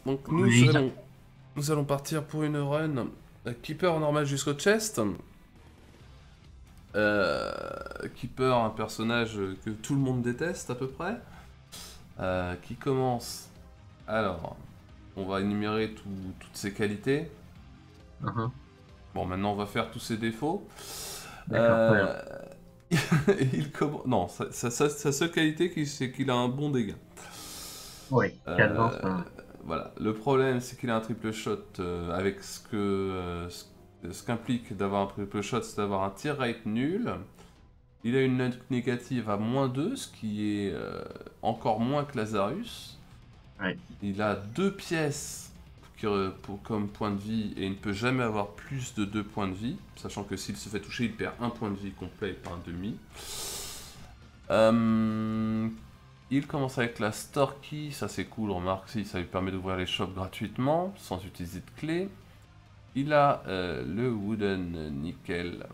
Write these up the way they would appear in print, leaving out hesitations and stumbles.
Donc Oui. nous allons partir pour une run Keeper normal jusqu'au chest. Keeper, un personnage que tout le monde déteste à peu près. Qui commence. Alors, on va énumérer toutes ses qualités. Uh-huh. Bon, maintenant on va faire tous ses défauts. D'accord, très bien. Euh, il commence. Non, sa seule qualité, c'est qu'il a un bon dégât. Oui, 4-20, c'est Euh, pas mal. voilà. Le problème, c'est qu'il a un triple shot avec ce qu'implique d'avoir un triple shot, c'est d'avoir un tir rate nul. Il a une note négative à -2, ce qui est encore moins que Lazarus. Ouais. Il a 2 pièces comme point de vie et il ne peut jamais avoir plus de 2 points de vie, sachant que s'il se fait toucher, il perd un point de vie complet et pas un demi. Il commence avec la Store Key, ça c'est cool, remarque, si ça lui permet d'ouvrir les shops gratuitement, sans utiliser de clé. Il a le Wooden Nickel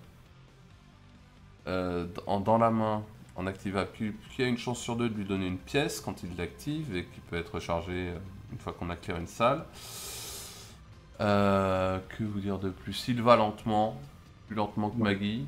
dans la main, en activable, qui a une chance sur 2 de lui donner une pièce quand il l'active et qui peut être rechargé une fois qu'on a clear une salle. Que vous dire de plus? Il va lentement, plus lentement que Ouais. Maggie.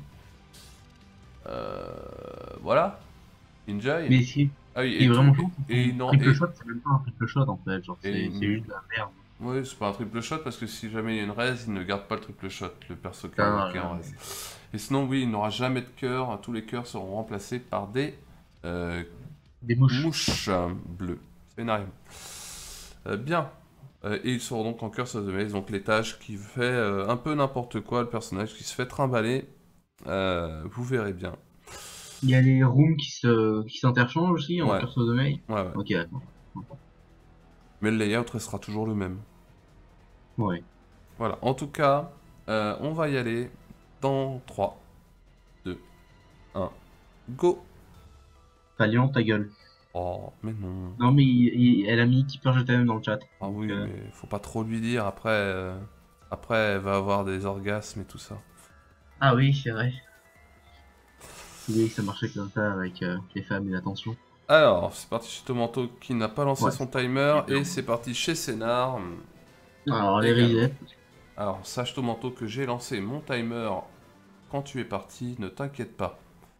Voilà. Enjoy. Mais si, Ah oui, qui est et tout. vraiment chaud, c'est Et son non, triple shot, c'est même pas un triple shot en fait. Genre, c'est juste de la merde. ouais, c'est pas un triple shot parce que si jamais il y a une raise, il ne garde pas le triple shot, le perso qui est en Putain, raise. Et sinon, oui, il n'aura jamais de cœur. Tous les cœurs seront remplacés par des euh, des mouches. mouches bleues. Scénario. Bien. Et ils seront donc en Curse of the Maze, donc l'étage qui fait un peu n'importe quoi, le personnage qui se fait trimballer. Vous verrez bien. Il y a les rooms qui s'interchangent aussi en Ouais, Curse of the May. ouais, ouais. Ok, d'accord. Mais le layout restera toujours le même. Ouais. Voilà, en tout cas, on va y aller dans 3, 2, 1, go! Talion, ta gueule. Oh, mais non. Non, mais elle a mis Keeper GTM dans le chat. Ah Donc, oui, mais faut pas trop lui dire, après elle va avoir des orgasmes et tout ça. ah oui, c'est vrai. J'ai oublié que ça marchait comme ça avec les femmes et l'attention. Alors, c'est parti chez Tomanto qui n'a pas lancé Ouais. son timer, Super. et c'est parti chez Sénard Alors, les également. resets. Alors, sache Tomanto que j'ai lancé mon timer quand tu es parti, ne t'inquiète pas.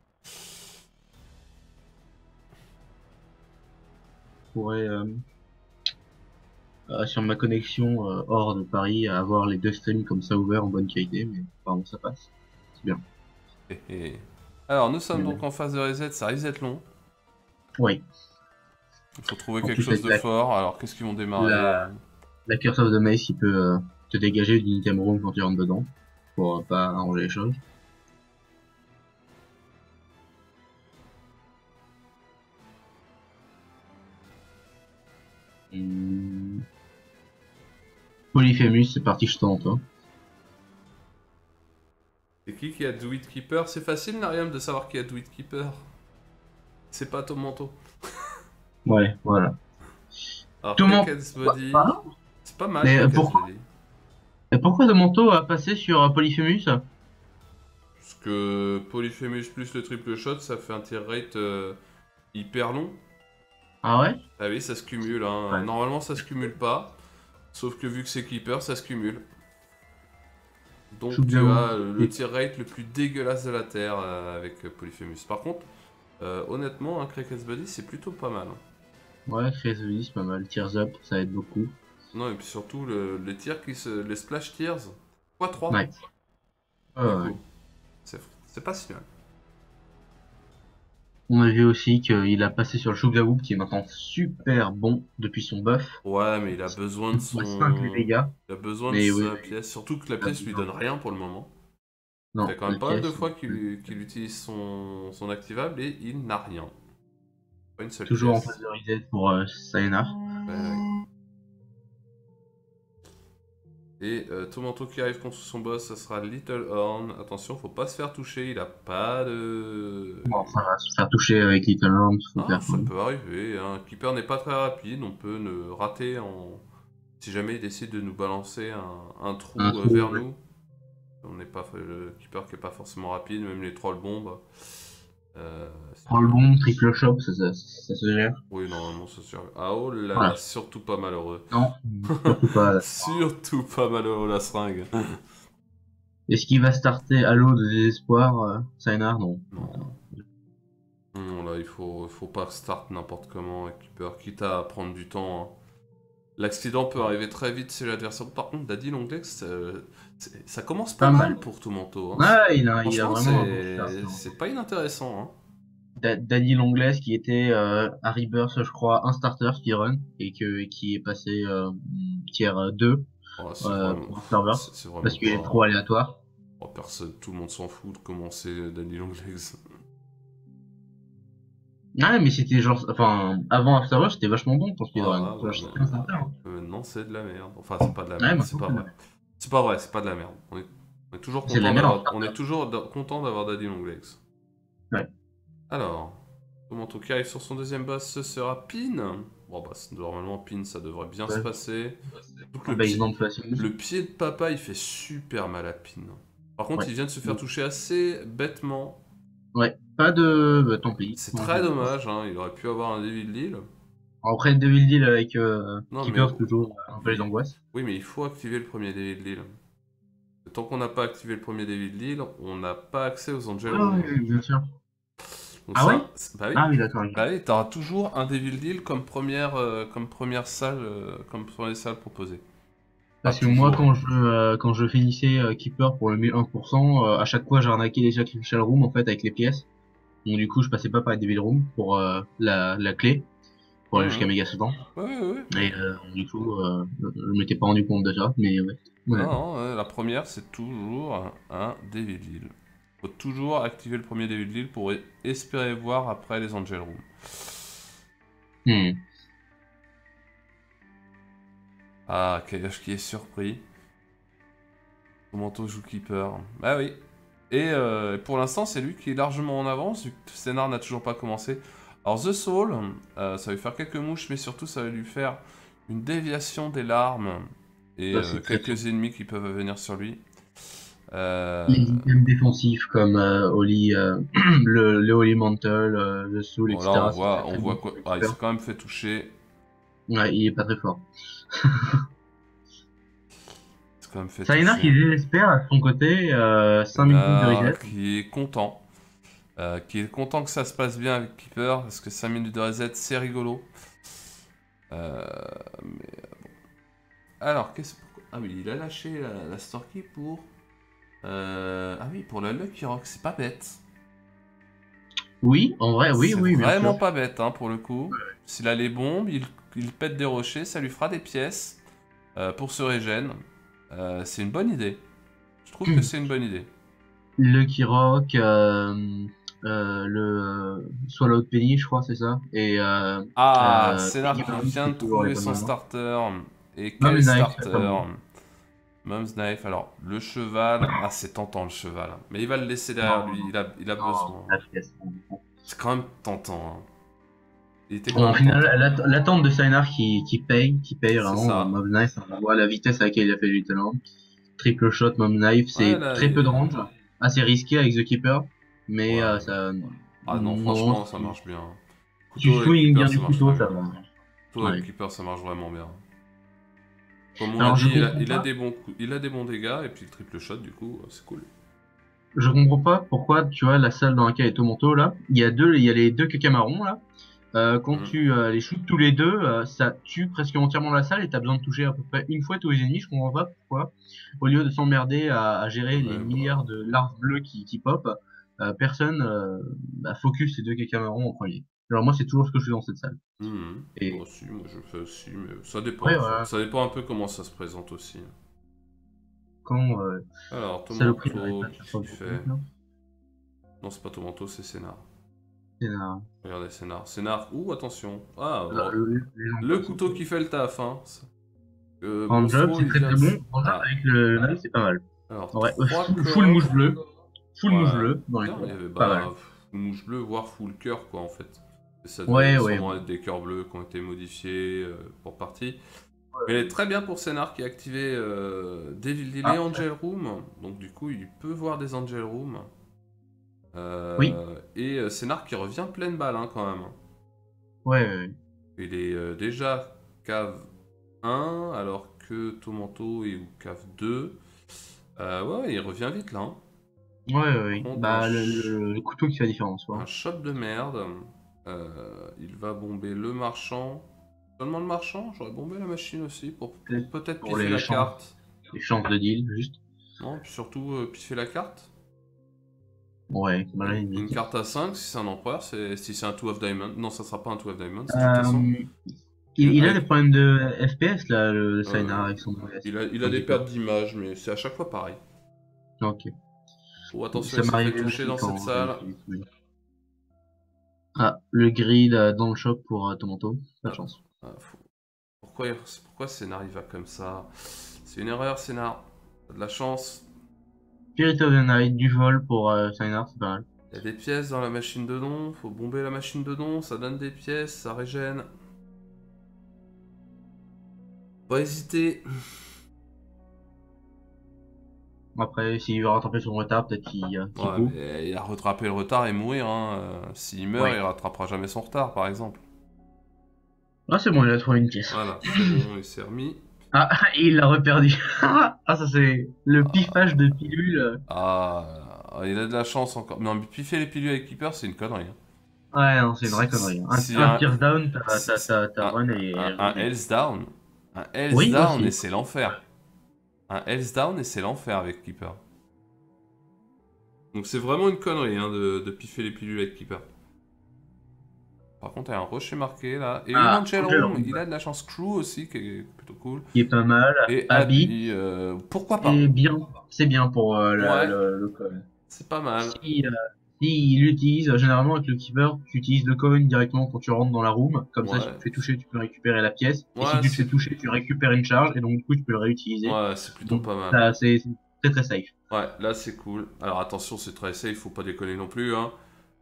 Je pourrais, sur ma connexion hors de Paris, avoir les deux streams comme ça ouverts en bonne qualité, mais apparemment ça passe. C'est bien. Hé, hé. Alors, nous sommes Mais donc bon. en phase de reset, ça reset long. Oui. Il faut trouver Quand quelque tu fais chose de fort. Alors, qu'est-ce qu'ils vont démarrer? la Curse of the Maze, il peut te dégager d'une item room quand tu rentres dedans, pour pas arranger les choses. Hum. Polyphemus, c'est parti, je t'entends, toi. C'est qui a Druid Keeper? C'est facile, Nariam, de savoir qui a Druid Keeper. C'est pas Tomanto. Ouais, voilà. Alors, Comment? Crackhead's Body. Pardon. C'est pas mal, Mais Crackhead's Body. pourquoi Demonto a passé sur Polyphemus? Parce que Polyphemus plus le triple shot, ça fait un tir rate hyper long. Ah ouais? Ah oui, ça se cumule. Hein. Ouais. Normalement, ça se cumule pas. Sauf que vu que c'est Keeper, ça se cumule. Donc tu Choubiaou. as le tir rate le plus dégueulasse de la Terre avec Polyphemus. Par contre, honnêtement, un Crackhead's Body, c'est plutôt pas mal. Hein. Ouais, Chrysalis, c'est pas mal. Tears Up, ça aide beaucoup. Non, et puis surtout, les tirs les splash tears, x3, Ouais. Ouais, du ouais. coup. C'est pas si mal. On a vu aussi qu'il a passé sur le Choubiaou, qui est maintenant super bon depuis son buff. Ouais, mais il a besoin de 5 les son... dégâts. Il a besoin de Mais oui, sa oui, pièce. Surtout que la il a pièce lui besoin donne de... rien pour le moment. Ça fait Non, quand la même pas mal de pièce. fois qu'il utilise son activable et il n'a rien. Pas une seule Toujours en pièce. phase de reset pour Sayonara. Ouais, ouais. Et Tomanto qui arrive contre son boss, ça sera Little Horn. Attention, faut pas se faire toucher, il a pas de... Bon, ça va se faire toucher avec Little Arms, faut Ah, faire quand ça même. peut arriver. Un keeper n'est pas très rapide, on peut ne rater en... Si jamais il décide de nous balancer un Un trou trou, vers ouais. nous, on n'est pas le keeper qui est pas forcément rapide, même les trolls bombes. Prends le bon, triple shot, ça se gère. Oui, normalement, ça sert. Ah oh là là, Voilà. surtout pas malheureux. Non, surtout pas. Surtout pas malheureux, la seringue. Est-ce qu'il va starter Halo de désespoir, Saynar? Non. Non. Non, là, faut pas start n'importe comment, Keeper, quitte à prendre du temps, hein. L'accident peut arriver très vite chez l'adversaire. Par contre, Daddy Longlegs, ça commence pas Pas mal mal. pour Tomanto, hein. Ouais, il a Franchement, vraiment un bon start, hein. c'est pas inintéressant, hein. Danny Longles qui était à Rebirth, je crois, un starter speedrun qui est passé tier 2 Oh, c'est vraiment, pour un serveur c'est parce vraiment qu'il est pas. trop aléatoire. Oh, personne, tout le monde s'en fout de comment c'est Daddy Longlegs. Ouais, mais c'était genre, enfin, avant Afterburst, c'était vachement bon pour speedrun. Ah, Enfin, c'était un starter, hein. maintenant, c'est de la merde. Enfin, c'est pas de la Ouais, merde, c'est maintenant, pas c'est de vrai. la merde. C'est pas vrai, c'est pas de la merde. On est toujours C'est de la content merde en d'avoir, on starter. est toujours content d'avoir Daddy Longlegs. Ouais. Alors, Tomanto qui arrive sur son deuxième boss, ce sera Pin. Bon, bah, normalement, Pin, ça devrait bien se Ouais. passer. Donc, Base lamp facile. le pied de papa, il fait super mal à Pin. Par contre, Ouais. il vient de se faire toucher assez bêtement. Ouais. Pas de, bah, tant pis. C'est très dommage, hein, il aurait pu avoir un Devil Deal. Après, Devil Deal avec Non, mais Keeper, toujours un peu les angoisses. oui, mais il faut activer le premier Devil Deal. Tant qu'on n'a pas activé le premier Devil Deal, on n'a pas accès aux Angel Ah Room. oui, bien sûr. Donc Ah ouais? ça, bah oui. Ah oui, d'accord. Ok. Bah oui, t'auras toujours un Devil Deal comme première salle, comme première salle proposée. Pas Parce que moi, toujours. quand je finissais Keeper pour le 1001%, à chaque fois, j'arnaquais les Sacrificial Room, en fait, avec les pièces. Donc, du coup, je passais pas par les Devil Room pour la clé, pour aller jusqu'à Mhm. Mega Satan. Ouais, ouais, ouais. Et du coup, je m'étais pas rendu compte de ça, mais ouais. Ouais. Non, non, la première, c'est toujours un Devil Deal. Faut toujours activer le premier Devil Deal pour espérer voir après les Angel Room. Hmm. Ah, Kailash qui est surpris. Tomanto joue Keeper. Bah oui. Et pour l'instant, c'est lui qui est largement en avance, vu que Stenar n'a toujours pas commencé. Alors, The Soul, ça va lui faire quelques mouches, mais surtout, ça va lui faire une déviation des larmes et Ça, c'est très fort. quelques ennemis qui peuvent venir sur lui. Les items défensifs comme Holy, le Holy Mantle, le Soul, Bon, là, etc. C'est très on très voit bon quoi. pour Ah, il s'est Keeper. quand même fait toucher. Ouais, il est pas très fort. Il s'est quand même fait Saynar toucher. qui désespère à son côté, 5 minutes de reset. Qui est content. Qui est content que ça se passe bien avec Keeper, parce que 5 minutes de reset, c'est rigolo. Euh, mais alors, qu'est-ce... Ah oui, il a lâché la Storky pour... Ah oui, pour la Lucky Rock, c'est pas bête. Oui, en vrai, oui, C'est oui, bien sûr. vraiment pas bête, hein, pour le coup. S'il a les bombes, il pète des rochers, ça lui fera des pièces pour se régène. C'est une bonne idée. Je trouve que c'est une bonne idée. Lucky Rock, Swallowed Penny, je crois, c'est ça. Et Ah, Sénar Piggy qui Barnes, vient c'est de toujours les trouver bonnes son moments. starter. Et Mom quel Knife, c'est pas starter? bon. Mom's Knife, alors le cheval, ah c'est tentant le cheval, hein. Mais il va le laisser derrière lui, il a Non, besoin. la pièce. C'est quand même tentant, hein. Il était quand Bon, au même final, tentant. l'attente de Saynar qui paye C'est vraiment. ça. Mob Knife, on voit la vitesse à laquelle il a fait du talent. Triple shot, Mob Knife, Ouais, c'est là, très peu de range, assez risqué avec The Keeper, mais ouais. ça, Ah non, non, franchement, ça marche bien. si tu Couteau avec swing Keeper, bien ça du marche couteau, très ça bien. va. Couteau avec Ouais. Keeper, ça marche vraiment bien. Comme on l'a Alors, dit, il a des bons il a des bons dégâts, et puis le triple shot, du coup, c'est cool. je comprends pas pourquoi, tu vois, la salle dans laquelle est Tomonto, là, il y a les deux cacamarons, là. Quand Hmm. tu les shoots tous les deux, ça tue presque entièrement la salle et t'as besoin de toucher à peu près une fois tous les ennemis. Je comprends pas pourquoi. Au lieu de s'emmerder à gérer les Ouais, milliards bah... de larves bleues qui pop, personne focus ces deux cacamarons en premier. Alors moi, c'est toujours ce que je fais dans cette salle. Moi Et aussi, moi je le fais aussi, mais ça dépend ouais, en fait. voilà. Ça dépend un peu comment ça se présente aussi. Quand Alors, saloperie n'arrête Tomanto, pas de faire qu'est-ce ça qu'il autour de lui, fait? là. Non, c'est pas Tomanto, c'est Sénar. C'est Regardez, Sénar. Sénar, ouh, attention. Ah, les gens le pas sont couteau qui fait le taf, hein. en job, Monstro, c'est il très vient très de... bon. En job, Ah, avec le knife, c'est pas mal. alors, Ouais, 3 full mouche coffres. bleue. Full mouche Ouais, bleue dans les putain, il y coffres. avait Pas mal. bah, mouche bleue, voire full cœur, quoi, en fait. Et ça devait Ouais, ouais, sûrement ouais. être des cœurs bleus qui ont été modifiés pour partie. Mais elle est très bien pour Sénar qui a activé Devil Deal et Ah, Angel Room. Donc du coup, il peut voir des Angel Room. Oui. Et Sénar qui revient pleine balle hein, quand même. Ouais. Il est déjà cave 1 alors que Tomanto est au cave 2. Ouais, il revient vite là. Hein. Par Oui. contre, Bah, le couteau qui fait la différence, un quoi. shot de merde. Il va bomber le marchand. Seulement le marchand? J'aurais bombé la machine aussi pour Peut-être peut-être pour piffer la carte. les chances de deal, juste. Non, puis surtout piffer la carte. Ouais, c'est mal à la Une limite. carte à 5, si c'est un empereur, si c'est un Two of Diamond. Non, ça sera pas un Two of Diamond, de toute façon. Euh, il a des Avec, problèmes de FPS, là, le euh, Saynar avec son OS. il a Un des petit peu. pertes d'image, mais c'est à chaque fois pareil. Ok. Oh, attention, Ça il s'est fait m'arrivait toucher aussi dans cette quand j'avais salle. fait du full. Ah, le grill dans le shop pour Tomato. Pas de Ah, chance. ah, pourquoi Sénar il va comme ça? C'est une erreur, Sénar. T'as de la chance. Spirit of the Night, du vol pour Saynar, c'est pas mal. Il y a des pièces dans la machine de don. Faut bomber la machine de don. Ça donne des pièces, ça régène. Pas hésiter. Après, s'il va rattraper son retard, peut-être qu'il Ouais, coupe. mais il a rattrapé le retard et mourir. Hein. S'il meurt, Ouais. il rattrapera jamais son retard, par exemple. Ah, c'est bon, il a trouvé une pièce. Voilà, c'est bon, il s'est remis. Ah, et il l'a reperdu. Ah, ça c'est le piffage de pilule. Il a de la chance encore. Non, mais piffer les pilules avec Keeper, c'est une connerie. Hein. Ouais, non, c'est une vraie connerie. Si Un un, pierce down, si- ta run est un ruinée. Hells Down, un Hells Oui, Down et aussi. c'est l'enfer. Un Hells Down et c'est l'enfer avec Keeper. Donc c'est vraiment une connerie hein, de piffer les pilules avec Keeper. Par contre, il y a un rocher marqué là. Et une Ah, Angel Angel Room, Room, il a de la chance. Crew aussi, qui est plutôt cool. qui est pas mal. Et Habit, Abby, pourquoi et pas? bien. C'est bien pour Ouais, le coin. c'est pas mal. Si, si il utilise, généralement avec le keeper, tu utilises le coin directement quand tu rentres dans la room. Comme ça, si tu Ouais, te fais toucher, tu peux récupérer la pièce. Et si ouais, tu te fais toucher, tu récupères une charge. Et donc, du coup, tu peux le réutiliser. ouais, c'est plutôt Donc, pas mal. ça, c'est très très safe. Ouais, là c'est cool. Alors attention, c'est très safe, faut pas déconner non plus. Hein.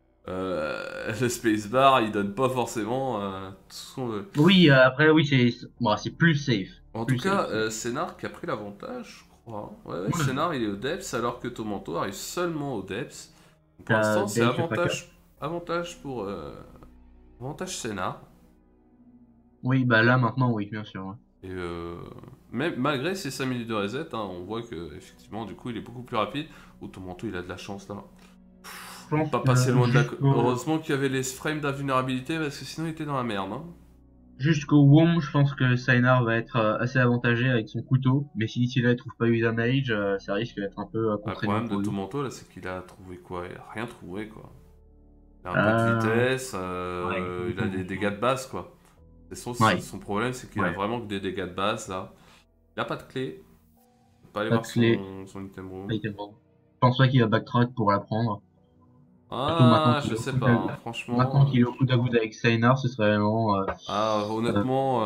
Le spacebar, il donne pas forcément tout Oui, après, oui, c'est plus safe. En tout Plus safe. cas, Sénar qui a pris l'avantage, je crois. Ouais, Ouais, Sénar il est au Depths alors que Tomanto arrive seulement au Depths. Pour t'as l'instant, c'est Dave Packer. avantage pour avantage Sénar. Oui, bah là, maintenant, oui, bien sûr. Ouais. Et même malgré ses 5 minutes de reset, hein, on voit que effectivement, du coup, il est beaucoup plus rapide. Oh, Tomanto, il a de la chance là. Je pense Pas passer que loin de la. Heureusement qu'il y avait les frames d'invulnérabilité parce que sinon il était dans la merde. Hein. jusqu'au WOM, je pense que Sainar va être assez avantagé avec son couteau. Mais si d'ici là, il trouve pas eu damage, ça risque d'être un peu Le contraignant problème de pour lui. Tomanto là, c'est qu'il a trouvé quoi? Il a rien trouvé quoi. Il a un peu de Euh, vitesse, ouais, il a des dégâts de base quoi. Et ouais, son problème c'est qu'il a ouais. vraiment que des dégâts de base là. Il a pas de clé. Il peut pas aller Pas voir de clé. son item room. Item bomb. Je pense pas qu'il va backtrack pour la prendre. Surtout Ah, je sais pas, hein, maintenant franchement. qu'il est au coude à coude avec Sainar, ce serait vraiment. Euh, Honnêtement,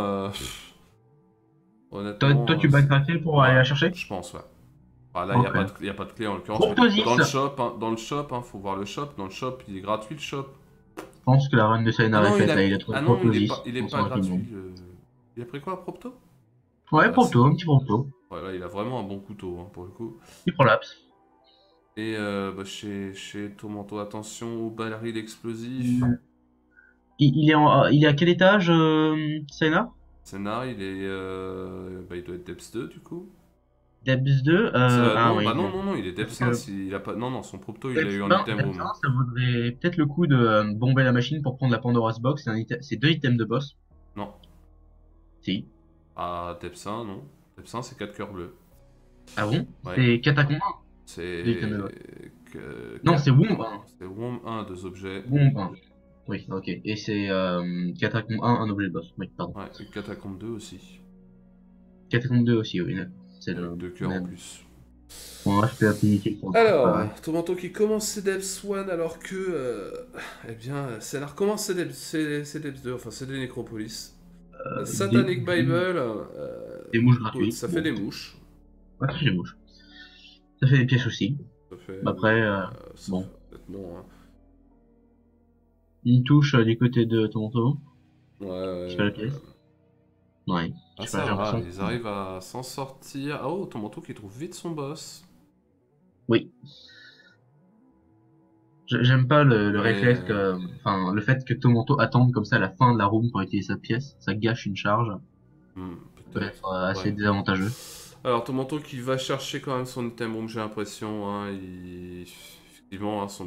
toi, tu backtrackais pour aller ouais, la chercher? je pense ouais. Ah, là, il n'y a, Ok. y a pas de clé en l'occurrence, mais Protosis! dans le shop, hein, faut voir le shop. Dans le shop, il est gratuit le shop. Je pense que la run de Ah Sainar est non, faite là, il a trouvé ah non, Protosis. il est On pas s'en rapidement. gratuit. Il a pris quoi, Propto? Ouais, Ah, Proto, un petit Proto. ouais, là, il a vraiment un bon couteau hein, pour le coup. Petit prolapse. Et chez Tomanto, attention aux ballerines explosifs. Il, il est à quel étage, Sainar? Sénar, il doit être Depths 2 du coup. Debs 2? Ah Non, oui, bah bon. non, il est Parce Depths 1. que Il a pas... Non, non, son Propto, il l'a Debs eu en 1, item room. ça vaudrait peut-être le coup de bomber la machine pour prendre la Pandora's Box. C'est deux items de boss. Non. Si. Ah, Depths 1, non. Depths 1, c'est 4 cœurs bleus. Ah bon? Ouais. C'est Catacombe 1. Deux C'est. items de boss. Non, c'est Quatre- Womb 1. C'est Worm 1, deux objets. Womb 1. Oui, ok. Et c'est Catacombe 1, un objet de boss. Oui, pardon. Ouais, et Catacombe 2 aussi. Catacombe 2 aussi, oui. C'est Avec le 2 cœurs en même. plus. Bon, là, je peux appliquer pour le coup. Alors, Pareil. Tomanto qui commence ses Depths 1 alors que. Eh bien, Sénar recommence ses Depths 2, enfin, c'est des Nécropolis. Satanic Bible, Des mouches écoute, gratuites. ça fait Bon. des mouches. Ouais, ça fait des mouches. Ça fait des pièces aussi. Ça fait. Après, Ça bon. fait honnêtement, hein. Une touche du côté de Toronto. Ouais, Je fais la ouais. pièce. Ouais. Ah, Je sais pas, ça j'ai va, l'impression. ils arrivent à s'en sortir. Ah, oh, Tomanto qui trouve vite son boss. Oui. J'aime pas le réflexe Mais que, enfin, le fait que Tomonto attende comme ça à la fin de la room pour utiliser sa pièce, ça gâche une charge, ça peut peut-être. être assez Ouais. désavantageux. Alors, ton manteau qui va chercher quand même son item room, j'ai l'impression. Hein, effectivement, hein,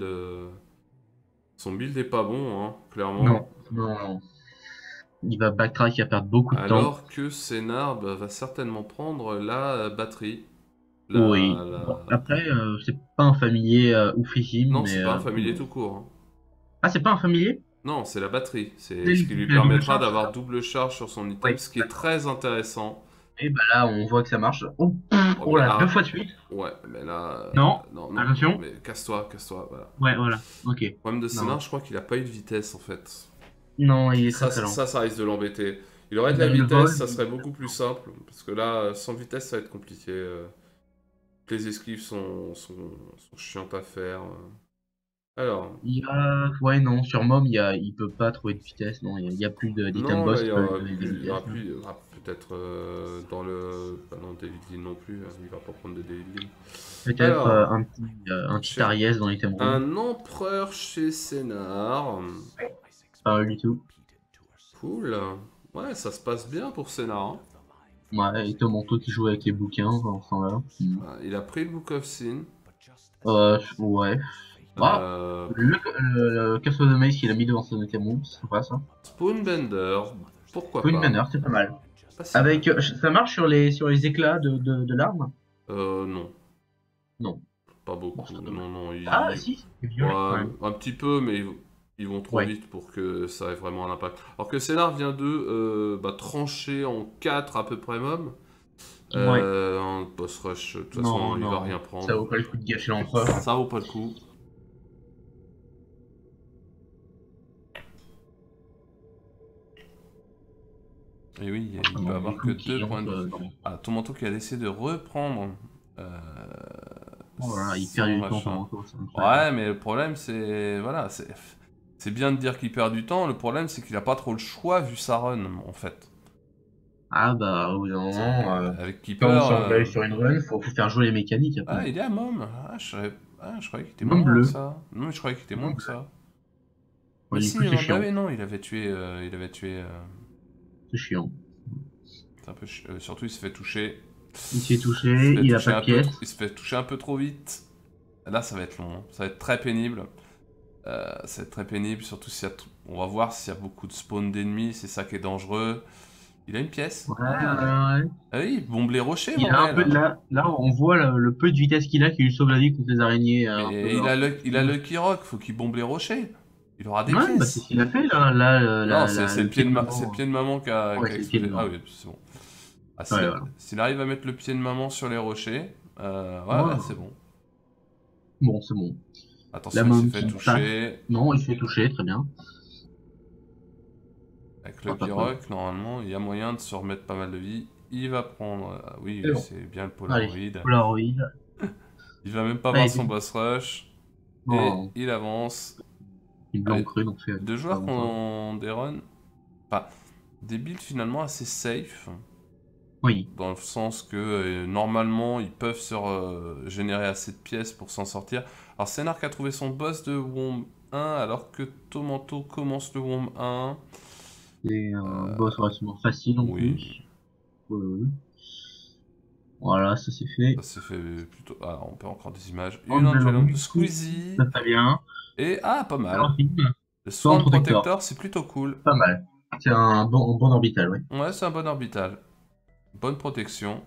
son build est pas bon, hein, clairement. Non, non, non. Il va backtrack, il va perdre beaucoup de temps. Alors que Sénard bah, va certainement prendre la batterie. Oui. Bon, après, c'est pas un familier oufissime, Non, mais c'est pas un familier bon. tout court. Hein. Ah, c'est pas un familier? Non, c'est la batterie. C'est ce qui lui C'est la double permettra charge, c'est d'avoir ça? double charge sur son item, Oui, ce qui est d'accord. très intéressant. Et bah là, on voit que ça marche. Oh, Oh, oh mais là, deux là, fois de suite. ouais, mais là, Non, non, non, non, attention. mais casse-toi, casse-toi, voilà. Ouais, voilà. Ok. Le problème de Non, Sénard, je crois qu'il a pas eu de vitesse en fait. non, il est très Ça, très lent. ça risque de l'embêter. Il aurait de Il a la le vol. vitesse, ça serait beaucoup plus simple. Parce que là, sans vitesse, ça va être compliqué. Les esquives sont chiantes à faire. Alors, Il a, ouais, non, sur Mom, il peut pas trouver de vitesse. Non, il y a plus d'item non, là, boss qui peut lui donner de il y aura vitesse. plus. Il y aura peut-être dans le. Bah non, David Gill non plus. Hein, il va pas prendre de David Gill. Peut-être Alors, un petit chez Ariès dans l'item room. un empereur chez Sénard. Pas du tout. Cool. Ouais, ça se passe bien pour Sénard. Hein. Ouais, et Tomonto qui joue avec les bouquins, enfin là. Ah, il a pris le Book of Sin. Ouais. Ah, Euh, le Castle de Maze qu'il a mis devant son item room, c'est pas ça. Spoonbender. Pourquoi Twin pas? Banner, c'est pas mal. Pas si mal. Avec, ça marche sur les éclats de l'arme? Non. Non. Pas Bon, beaucoup. c'est Non, dommage. non. Ah, si, c'est violent quand Ouais, même. un petit peu, mais ils vont trop Ouais. vite pour que ça ait vraiment un impact. Alors que Sénart vient de bah, trancher en 4 à peu près mob. Ouais. En boss rush, de toute façon, Non, il va non. rien Ça prendre. vaut pas le coup de gâcher l'empereur. Ça vaut pas le coup. Et oui, il va Non, du avoir que coup, 2 qui points de entre vie. dans. Ah, ton manteau qui a décidé de reprendre euh, Oh là là, il perd son du temps, machin. Toronto, c'est incroyable. Ouais, mais le problème, c'est. Voilà, c'est bien de dire qu'il perd du temps. Le problème, c'est qu'il a pas trop le choix vu sa run, en fait. Ah bah, au bout d'un moment, Avec quand on Keeper. s'engage sur une run, faut faire jouer les mécaniques Ah, après. il est à Mom. Ah, je croyais qu'il était Même moins haut que bleu. ça. Non, mais je croyais qu'il était moins Même haut que bleu. ça. Ouais, Mais du si, coup, c'est bah chiant. oui, non, il avait tué. Il avait tué. C'est chiant. C'est un peu surtout, il se fait toucher. Il s'est Il se touché, fait il a toucher pas de un peu pièce. il se fait toucher un peu trop vite. Là, ça va être long. Hein. Ça va être très pénible. Ça va être très pénible, surtout s'il y a. On va voir s'il y a beaucoup de spawn d'ennemis. C'est ça qui est dangereux. Il a une pièce. Ouais, Ah, ouais, ouais. ah oui, bombe les rochers, Il a un peu bordel. de là, on voit le peu de vitesse qu'il a qui lui sauve la vie contre les araignées Mais il a Lucky Rock, faut qu'il bombe les rochers. Il aura des Ouais, bah c'est ce pièces. qu'il a fait là, Non, c'est le le pied pied de de c'est le maman. pied de maman Ouais, qui a c'est le pied de explosé. Ah maman. oui, c'est bon. Ah, Ouais, voilà. s'il arrive à mettre le pied de maman sur les rochers, ouais, Ouais, c'est bon. bon, c'est bon. La Attention, il s'est môme fait qui passe. toucher. Non, il se fait toucher, très bien. Avec Ah, pas Lucky cool. Rock, normalement, il y a moyen de se remettre pas mal de vie. Il va prendre. Oui, C'est bon. c'est bien le Allez, Polaroid. Polaroid. Il va même pas voir Allez, son boss rush. Et non, il avance. une blanc Allez, cru, donc c'est deux pas joueurs qui bon ça. ont des runs. Enfin, des builds finalement assez safe. Oui. Dans le sens que normalement ils peuvent se générer assez de pièces pour s'en sortir. Alors Sénark a trouvé son boss de Womb 1 alors que Tomanto commence le Womb 1. C'est un boss relativement facile en Oui, plus. Euh, Voilà, ça c'est fait. ça s'est fait plutôt. Ah, on peut encore des images. Une Angel Angelum Room, de du coup, Squeezie. ça va bien. Et ah, pas mal. Orpheum, Le Storm Swarm Protector, Protector, c'est plutôt cool. pas mal. C'est un bon orbital, ouais. Ouais, c'est un bon orbital. Bonne protection.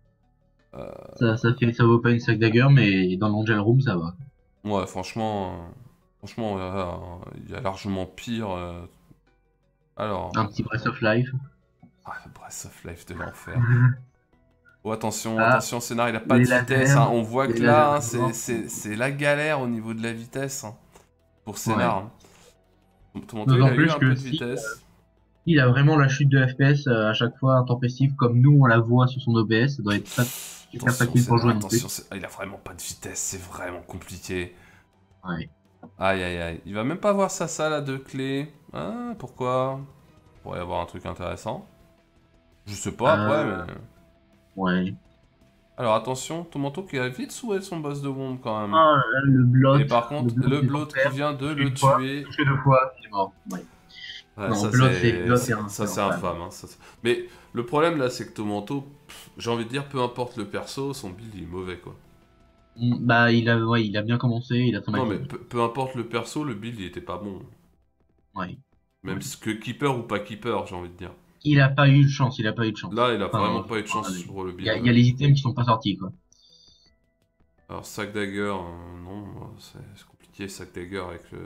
Ça vaut pas une sac dagger, mais dans l'Angel Room, ça va. Ouais, franchement, il y a largement pire. Alors, Un petit Breath of Life. ah, Breath of Life de l'enfer. Oh, attention, Ah, attention, Sénar, il a pas les de vitesse. Hein. lasers, On voit les que là, lasers hein, morts. c'est la galère au niveau de la vitesse hein, pour Ouais. Sénar. Hein. Ton manteau, il D'autant a eu plus un peu que de si vitesse. il a vraiment la chute de FPS à chaque fois intempestive, comme nous on la voit sur son OBS, ça doit être pas super Attention, facile pour Sénar, jouer non plus. attention. Ah, il a vraiment pas de vitesse, c'est vraiment compliqué. Ouais. Aïe, aïe, aïe. Il va même pas voir sa salle à deux clés. Hein, pourquoi? Il pourrait y avoir un truc intéressant. Je sais pas après, Euh, mais. ouais. Alors attention, ton manteau qui a vite souhait son boss de womb quand même. Ah, le Et blot. par contre, le C'est son bloat qui père. vient de Touché le une fois. tuer. Touché deux fois, il est mort. Ouais. Ouais, Non, ça blot, c'est blot, ça c'est c'est infâme. infâme. Hein, mais le problème là, c'est que Tomanto, j'ai envie de dire, peu importe le perso, son build il est mauvais quoi. Bah, ouais, il a bien commencé, il a très mal Non mais fini. peu importe le perso, le build il était pas bon. Ouais. Même Ouais. que keeper ou pas keeper, j'ai envie de dire. Il a pas eu de chance, il a pas eu de chance. Là, il a vraiment Enfin, pas eu de chance ouais, sur le il y a, build. il y a les items qui sont pas sortis, quoi. Alors sac dagger, non, c'est compliqué sac dagger avec le.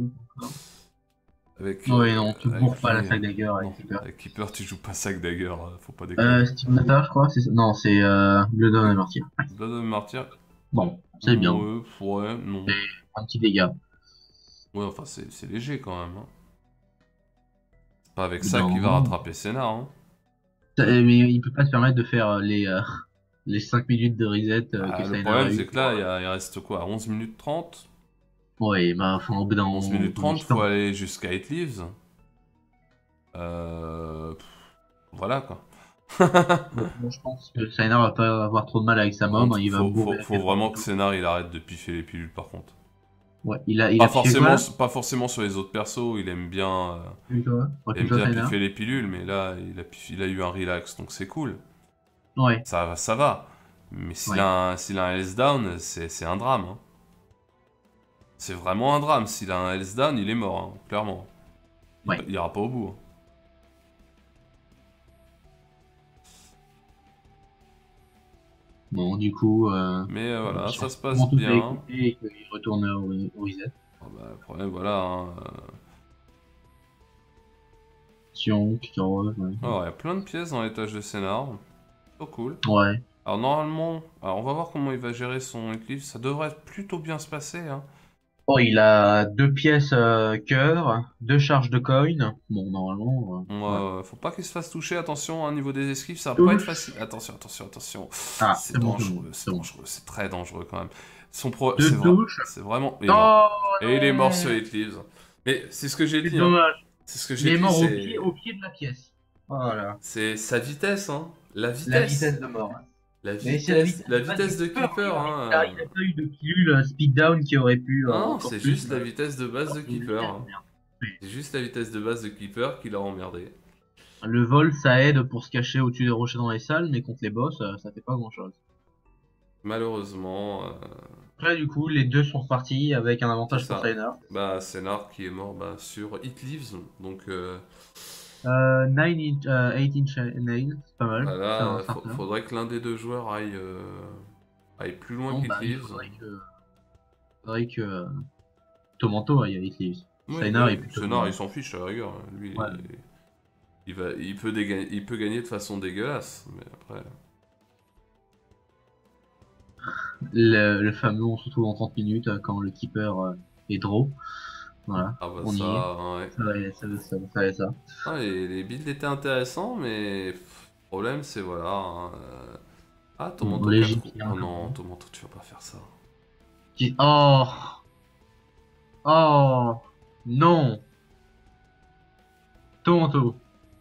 Ouais, non, tu Avec bourres pas la lui. sac dagger avec Non, Keeper. avec keeper tu joues pas sac dagger, faut pas déconner. Steve Nata, je crois, non, c'est Bloodhound et Martyr. Blood of Martyr, Bon, c'est bien. ouais, ouais, non. C'est un petit dégât. Ouais, enfin c'est léger quand même. Hein. C'est pas avec ça qu'il va Non. rattraper Senna. Hein. Mais il peut pas se permettre de faire les 5 minutes de reset que Bah, le Sainer problème a eu c'est que pour. là, il reste quoi? 11 minutes 30. Ouais, bah, enfin, au bout d'un 11 minutes moment, 30, faut aller jusqu'à 8 leaves. Pff, voilà quoi. Bon, je pense que Sainer va pas avoir trop de mal avec sa Par mom, contre, hein, il va bourrer à faut vraiment que 92. Sénard il arrête de piffer les pilules par contre. Ouais, il a piqué quoi là? Pas forcément sur les autres persos, Plutôt, ouais, il aime plutôt bien Sainer. piffer les pilules, mais là il a eu un relax, donc c'est cool. Ouais, Ça va. Mais ouais. s'il a un health down, c'est un drame. Hein. C'est vraiment un drame. S'il a un health down, il est mort, hein, clairement. Ouais. Il ira pas au bout. Hein. Bon, du coup, Mais voilà, si ça on se passe comment tout a bien. écouté et qu'il retourne au reset. Ah bah, le problème, voilà. Hein, Sion, Kikaro, ouais. alors, il y a plein de pièces dans l'étage de scénar. Trop cool. Ouais. Alors normalement, on va voir comment il va gérer son éclipse. Ça devrait plutôt bien se passer. Hein. Oh, il a deux pièces cœur, deux charges de coin. Bon, normalement, ouais. Faut pas qu'il se fasse toucher. Attention, au niveau des esquives, ça va pas être facile. Touche. Attention, attention, attention. Ah, C'est c'est bon, c'est bon, dangereux, c'est c'est bon. dangereux, c'est très dangereux quand même. Deux touches. C'est vraiment. Il est mort. Oh Et il est mort non, sur Hit Leaves. Mais c'est ce que j'ai c'est dit. Hein. dommage. C'est ce que Il j'ai est dit. mort au pied de la pièce. Voilà. C'est sa vitesse. Hein. La La vitesse. vitesse de mort. Hein. La Mais c'est la vitesse. vitesse La de base vitesse du de Keeper. Keeper. Il Hein. a pas eu de pilule speed down qui aurait pu Non, encore c'est plus. juste la vitesse de base de Une Keeper. vitesse Hein. de merde. C'est juste la vitesse de base de Keeper qui l'a emmerdé. Le vol, ça aide pour se cacher au-dessus des rochers dans les salles, mais contre les boss, ça fait pas grand-chose. Malheureusement, Après, du coup, les deux sont repartis avec un c'est avantage pour ça. Sainer. Bah, Sénard qui est mort sur Hit Leaves. Donc 9 inch, 8 inch nail, c'est pas mal. bah C'est un là, starter. faudrait que l'un des deux joueurs aille plus loin Bon, qu'Hit bah, il Leaves. faudrait que Tomanto aille à Hit Leaves. Oui, Sainer est plutôt. Sénard il s'en fiche à la rigueur. Lui, Ouais. il peut gagner de façon dégueulasse. Mais après. Le fameux on se retrouve en 30 minutes quand le keeper est draw. Voilà, Ah bah on y est. ça, ouais. Ça va être ça. Ah, les builds étaient intéressants, mais le problème c'est voilà. Hein, ah, ton Bon, manteau 4. légitime. Oh non, ton manteau, tu vas pas faire ça. Oh! Oh! Non! Toronto!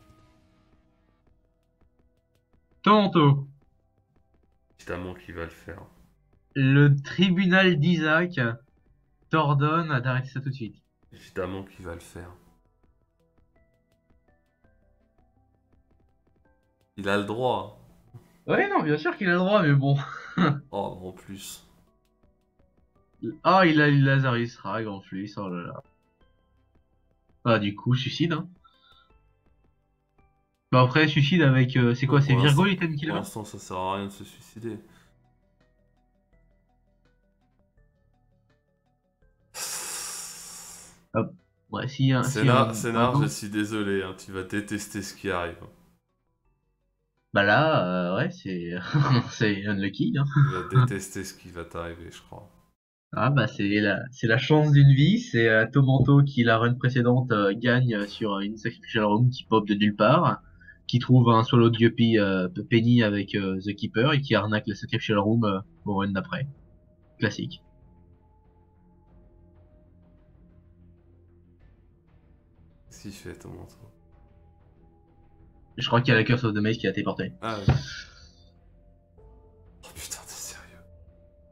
Toronto! Évidemment qu'il va le faire. Le tribunal d'Isaac t'ordonne d'arrêter ça tout de suite. Évidemment qu'il va le faire. Il a le droit. Ouais, non, bien sûr qu'il a le droit, mais bon. Oh, en plus. Ah, il a le Lazarus Rag en plus, oh là là. Ah, du coup, suicide, hein. Bah après, suicide avec... c'est quoi, c'est Virgo l'item qu'il Pour a? l'instant, ça sert à rien de se suicider. Hop. Ouais, si, Sénard, je suis désolé, hein, tu vas détester ce qui arrive. Bah là, ouais, c'est c'est unlucky, hein. Tu vas détester ce qui va t'arriver, je crois. Ah bah c'est la chance d'une vie, c'est Tomanto qui la run précédente gagne sur une Sacrificial Room qui pop de nulle part, qui trouve un Swallow Guppy Penny avec The Keeper et qui arnaque la Sacrificial Room au run d'après. Classique. Qu'est-ce qu'il fait, ton manteau? Je crois qu'il y a la Curse of the Maze qui a été portée. Ah oui. Oh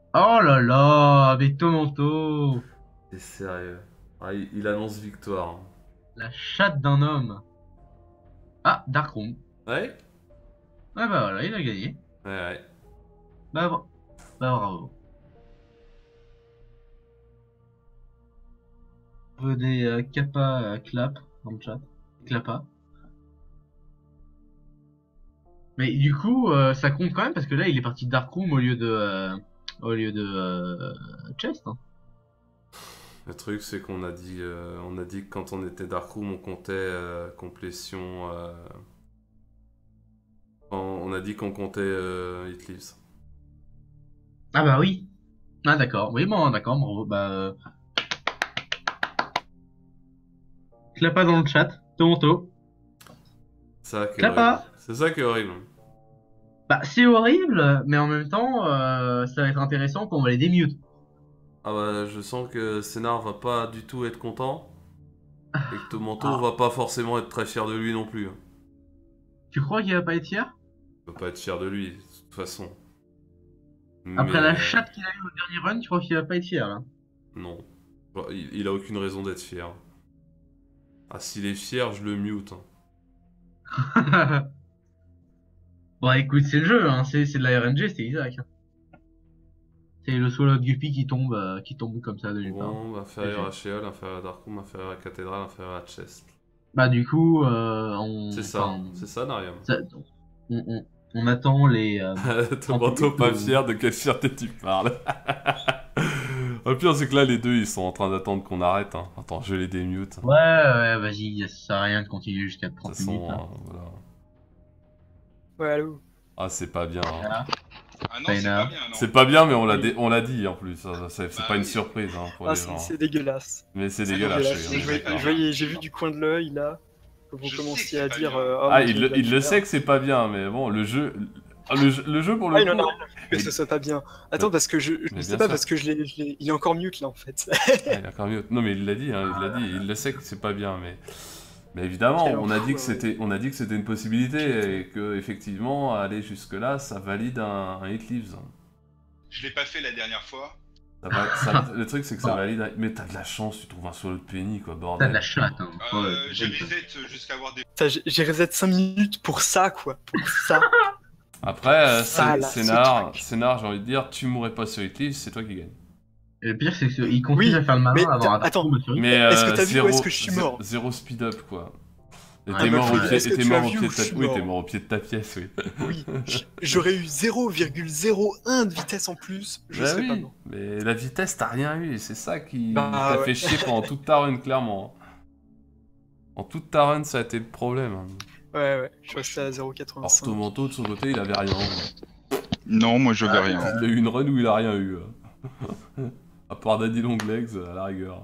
Oh là là, avec Tomonto, T'es sérieux? Ah, il annonce victoire, hein. la chatte d'un homme. Ah, Darkroom. Ouais? Ah bah voilà, il a gagné. Ouais, ouais. Bah, bah bravo. On veut des Kappa clap dans le chat. Clappa. Mais du coup, ça compte quand même parce que là, il est parti de Darkroom au lieu de Chest. Hein. Le truc, c'est on a dit que quand on était Darkroom, on comptait complétion. On a dit qu'on comptait Hit Leaves. Ah bah oui. Ah d'accord. Oui, bon, d'accord. Bravo. Bah, Clappa dans le chat. Toronto. C'est ça qui est horrible. Clappa. C'est ça qui est horrible. Bah, c'est horrible, mais en même temps, ça va être intéressant quand on va les démute. Ah bah, je sens que Sénard va pas du tout être content. Et que Tomanto Ah, va pas forcément être très fier de lui non plus, hein. tu crois qu'il va pas être fier? Il va pas être fier de lui, de toute façon. Après la Mais chatte qu'il a eu au dernier run, tu crois qu'il va pas être fier là? non. Bon, il a aucune raison d'être fier. Ah, s'il est fier, je le mute, hein. Bon, écoute, c'est le jeu, hein. C'est de la RNG, c'est Isaac. Hein. C'est le Swallow Guppy qui tombe comme ça de nulle part. Bon, inférieur à Sheol, inférieur à Darkroom, inférieur à Cathédrale, inférieur à Chest. Bah, du coup, enfin, C'est ça, Narium. ça- on attend les Tomanto 38 pas fier, de quelle fierté tu parles? Le pire, c'est que là, les deux, ils sont en train d'attendre qu'on arrête, hein. Attends, je les démute. Ouais, ouais, vas-y, ça sert à rien de continuer jusqu'à De toute 30 minutes façon, là. voilà. Ouais, allô. Ah, c'est pas bien, hein. Voilà. Ah non, c'est pas Faina. bien, non. C'est pas bien, mais Oui. on l'a dit en plus. C'est Bah pas une oui. surprise, hein, pour Ah, les gens. c'est dégueulasse. Mais c'est C'est dégueulasse, dégueulasse. oui, on est Je vais- d'accord. J'ai vu du coin de l'œil là que vous Je sais que commenciez c'est à pas dire bien. oh, Ah, mon Dieu, il le faire. sait que c'est pas bien, mais bon, le jeu pour Ah, le il en a coup. rien à foutre que ce soit pas bien. Attends, parce que je Mais sais bien pas, sûr. parce que il est encore mute là en fait. Ah, il a quand même... Non, mais il l'a dit, hein, il l'a dit. Il le sait que c'est pas bien, mais évidemment, Quel on a dit que enfoiré. on a dit que c'était une possibilité et que effectivement, aller jusque là, ça valide un Hit Leaves. Je l'ai pas fait la dernière fois. Le truc, c'est que ça Bon, valide. Mais t'as de la chance, tu trouves un solo de Penny, quoi, t'as de bordel. la chatte, hein. Ouais, J'ai reset jusqu'à avoir des... Putain, j'ai reset 5 minutes pour ça quoi. Pour ça. Après, Ça, là, Scénar, ce truc. j'ai envie de dire, tu mourrais pas sur Hit Leaves, c'est toi qui gagne. Et le pire, c'est qu'il continue Oui, à faire le malin mais avant un attends. Darkroom sur Mais Est-ce que t'as vu où zéro, est-ce que je suis mort? zéro speed up, quoi. Et Ah, t'es bah, mort, Fouille, est-ce que t'es tu mort as au vu pied où de ta... je suis Oui, t'es mort? mort au pied de ta pièce, oui. Oui, j'aurais eu 0,01 de vitesse en plus, je Bah serais pas oui, mort. mais la vitesse, t'as rien eu, et c'est ça qui Bah t'a ouais. fait chier pendant toute ta run, clairement. En toute ta run, ça a été le problème, hein. Ouais, je suis resté à Alors 0,85. Tomanto, de son côté, il avait rien. Non, moi je vais rien. Il a eu une run où il a rien eu. À part Daddy Longlegs, à la rigueur.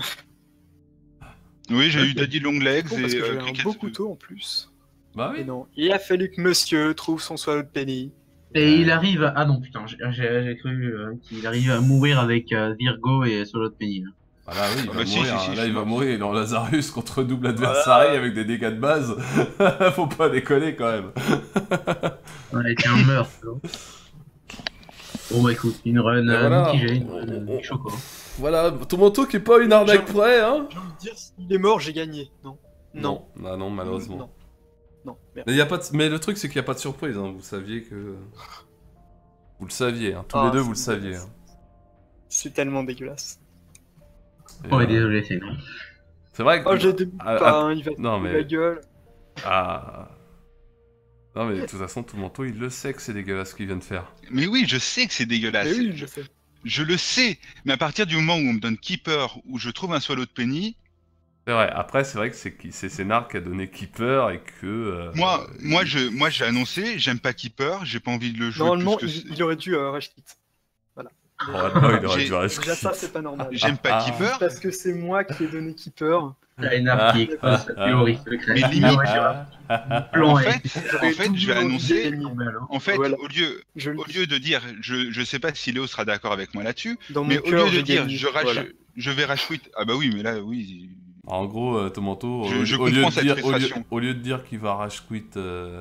Oui, j'ai Ok. eu Daddy Longlegs Con, parce et que j'avais un Cricket. beau couteau en plus. Bah Mais oui. non, il a fallu que monsieur trouve son swallow de penny. Et il arrive à... Ah non, putain, j'ai cru qu'il arrive à mourir avec Virgo et Swallow Penny. Là. Ah là oui, il Ah va bah si, mourir, si, si, hein. je Là suis il va mort. mourir, il est en Lazarus contre double adversary avec des dégâts de base. Faut pas déconner quand même. Ouais, c'est un meurtre. là. Bon bah écoute, une run Et voilà. mitigée, une run choco. Voilà, Tomanto qui est pas une arnaque près, hein. J'ai envie de dire, s'il est mort, j'ai gagné. Non. Non. Ah non, malheureusement. Non. Non, merde. Mais, y a pas de... Mais le truc, c'est qu'il n'y a pas de surprise, hein. Vous saviez que... Vous le saviez, hein. Tous Ah, les deux, c'est vous le saviez, dégueulasse. hein. C'est tellement dégueulasse. Et, Oh, désolé, c'est non. c'est vrai que... Oh, je débute Ah, pas, hein, il va non, se mais- la gueule. Ah... Non mais de toute façon, Tomanto, il le sait que c'est dégueulasse ce qu'il vient de faire. Mais oui, je sais que c'est dégueulasse. Mais oui, je sais. Je le sais. Mais à partir du moment où on me donne Keeper, où je trouve un Swallow de Penny, C'est vrai, après, c'est vrai que c'est Sénar qui a donné Keeper et que... moi j'ai annoncé, j'aime pas Keeper, j'ai pas envie de le jouer Normalement, plus que... il aurait dû rage quit. Voilà. Oh, non, il aurait J'ai- dû rage Déjà, ça, quit. c'est pas normal. J'aime pas Ah. Keeper, Parce que c'est moi qui ai donné Keeper. T'as une arme qui explose sa théorie secrète. Mais limite, Ah ouais, c'est vrai. Plan en est- fait, je vais annoncer... En fait, Voilà. au lieu de dire, je sais pas si Léo sera d'accord avec moi là-dessus, Dans mon mais au cœur, lieu de j'ai dire gagné. je Voilà. vais rage quit, ah bah oui, mais là, oui, En gros, Tomanto, Je au lieu comprends de cette dire, frustration. au lieu de dire qu'il va rage quit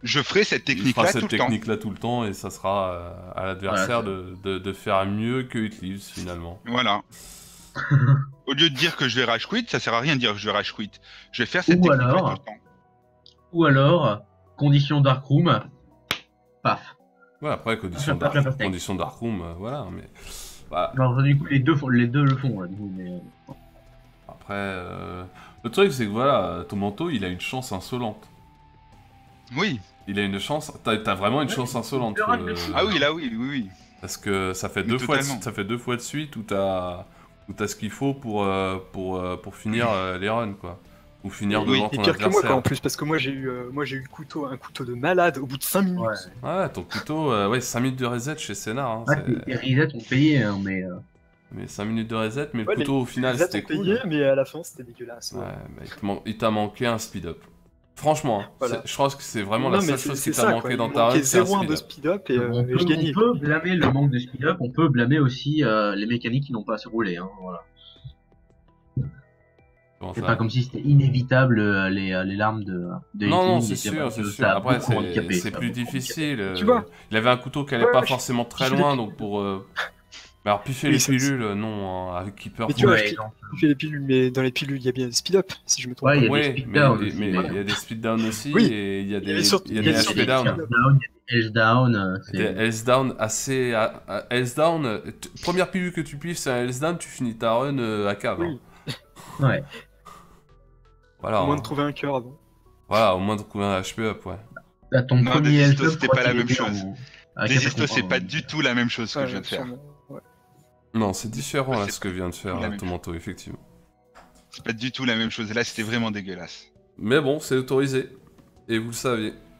je ferai cette Il fera technique-là cette tout le temps. technique-là tout le temps et ça sera à l'adversaire de faire mieux que Utilize finalement. Voilà. Au lieu de dire que je vais rage quit, ça sert à rien de dire que je vais rage quit. Je vais faire cette Ou technique-là alors- tout le temps. Ou alors, condition Darkroom, paf. Ouais, après, condition La pastèque. Darkroom, voilà, mais... Voilà. Alors, du coup, les deux le font. Là, du coup, mais... Après, le truc, c'est que voilà, Tomanto, il a une chance insolente. Oui. Il a une chance... T'as vraiment une chance insolente. Ah oui, là, oui. Parce que ça fait Mais deux fois totalement. deux fois de suite où t'as ce qu'il faut pour finir les runs, quoi. Ou finir Oui, devant Et ton pire que moi, adversaire. quoi, en plus, parce que moi j'ai eu le couteau, un couteau de malade au bout de 5 minutes. Ouais. Ouais, ton couteau, ouais, 5 minutes de reset chez Sénart, hein, Ouais, les resets ont payé, hein, mais... mais 5 minutes de reset, mais Ouais, le couteau au final les c'était ont payé, cool. mais à la fin c'était dégueulasse. Ouais, mais il t'a manqué un speed-up. Franchement, hein, Voilà. je pense que c'est vraiment Non, la mais seule c'est chose qui ça, t'a quoi. manqué Il dans me ta manquait run, c'est un 0,1 de speed-up. speed-up et je gagnais. On peut blâmer le manque de speed-up, on peut blâmer aussi les mécaniques qui n'ont pas assez roulé. Hein, voilà. Comment C'est ça pas comme si c'était inévitable les larmes de Non, Hating, c'est et sûr, que c'est ça sûr. a Après, beaucoup handicapé, c'est ça a plus beaucoup difficile. Tu vois Il avait un couteau qui allait Ouais, pas je- forcément très je- loin, donc pour... Mais alors, piffer Oui, les ça, pilules, non, hein, avec Keeper... Mais tu vois, Ouais, je donc, fais les pilules, mais dans les pilules il y a bien des speed-up, si je me trompe Ouais, il y pas. a des Oui, speed mais down aussi, il y a des speed down aussi, Oui, et il y a il y avait des surtout- il y a il y des a HP des down. speed down, il y a des Edge down, Des Hells down assez... Hells down, première pilule que tu piffes, c'est un Hells down, tu finis ta run à cave. Oui. Hein. Ouais. Voilà, Au moins hein. de trouver un cœur avant. Voilà, au moins de trouver un HP up, ouais. Là, ton Non, premier Desisto, Edge c'était je crois pas la qu'il même était chose. à Desisto, 4 c'est points, pas hein. du tout la même chose que je viens de faire. sûrement, ouais. Non, c'est différent là C'est ce que vient de faire la même Tomanto, effectivement. C'est pas du tout la même chose. Là, c'était vraiment dégueulasse. Mais bon, c'est autorisé. Et vous le savez.